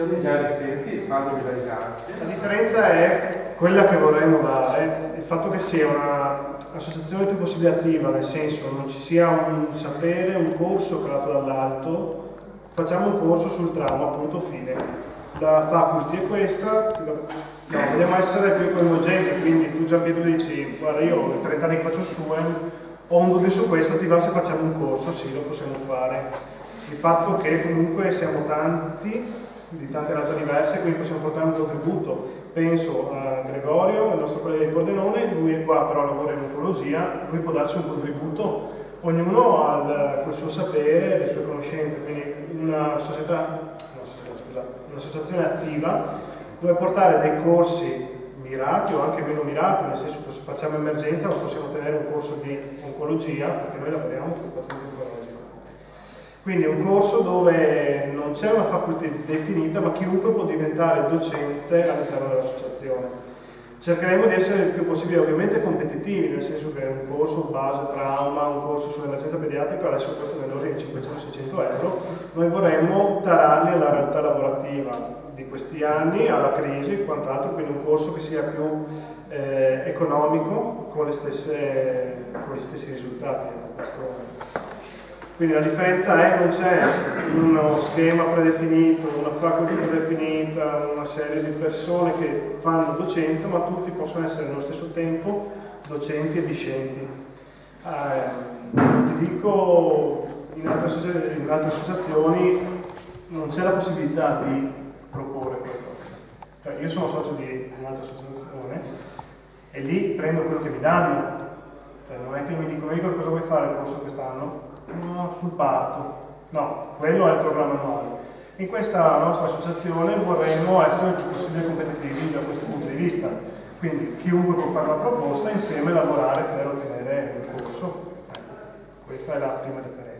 associazioni già esistenti fanno diversarsi. La differenza è quella che vorremmo dare, il fatto che sia un'associazione più possibile attiva, nel senso non ci sia un sapere, un corso creato dall'alto, facciamo un corso sul trauma, punto fine. La faculty è questa, no, vogliamo essere più coinvolgenti, quindi tu Gian Pietro dici, guarda io ho 30 anni che faccio SUEM, ho un dubbio su questo, ti va se facciamo un corso? Sì, lo possiamo fare. Il fatto che comunque siamo tanti, di tante realtà diverse, quindi possiamo portare un contributo. Penso a Gregorio, il nostro collega di Pordenone, lui è qua però lavora in oncologia, lui può darci un contributo, ognuno ha col suo sapere, le sue conoscenze, quindi un'associazione attiva dove portare dei corsi mirati o anche meno mirati, nel senso che se facciamo emergenza non possiamo tenere un corso di oncologia, perché noi lavoriamo con pazienti oncologici. Quindi è un corso dove non c'è una facoltà definita, ma chiunque può diventare docente all'interno dell'associazione. Cercheremo di essere il più possibile ovviamente competitivi, nel senso che un corso base trauma, un corso sull'emergenza pediatrica, adesso questo nell'ordine di 500-600 euro, noi vorremmo tararli alla realtà lavorativa di questi anni, alla crisi e quant'altro, quindi un corso che sia più economico, con gli stessi risultati. Quindi la differenza è che non c'è uno schema predefinito, una facoltà predefinita, una serie di persone che fanno docenza, ma tutti possono essere nello stesso tempo docenti e discenti. Ti dico, in altre associazioni non c'è la possibilità di proporre quello. Cioè, io sono socio di un'altra associazione e lì prendo quello che mi danno. Cioè, non è che mi dicono io cosa vuoi fare il corso quest'anno? No, sul parto. No, quello è il programma annuale. In questa nostra associazione vorremmo essere il più possibile competitivi da questo punto di vista. Quindi chiunque può fare una proposta e insieme lavorare per ottenere un corso. Questa è la prima differenza.